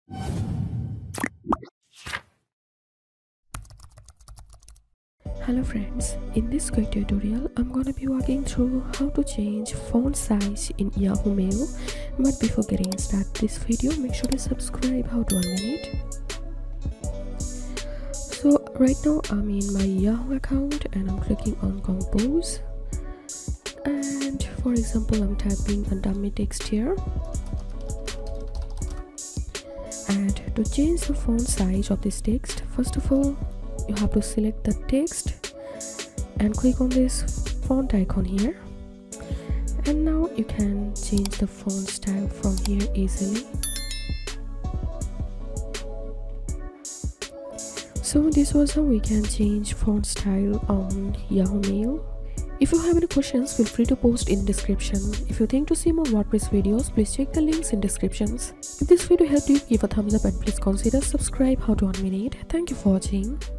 Hello friends, in this quick tutorial I'm gonna be walking through how to change font size in Yahoo Mail. But before getting started this video, make sure to subscribe. How to unmute it. So right now I'm in my Yahoo account and I'm clicking on compose, and for example I'm typing a dummy text here. And to change the font size of this text, first of all you have to select the text and click on this font icon here, and now you can change the font style from here easily. So this was how we can change font style on Yahoo Mail. If you have any questions, feel free to post in description. If you think to see more WordPress videos, please check the links in descriptions. If this video helped you, give a thumbs up and please consider subscribe. How to unmute it. Thank you for watching.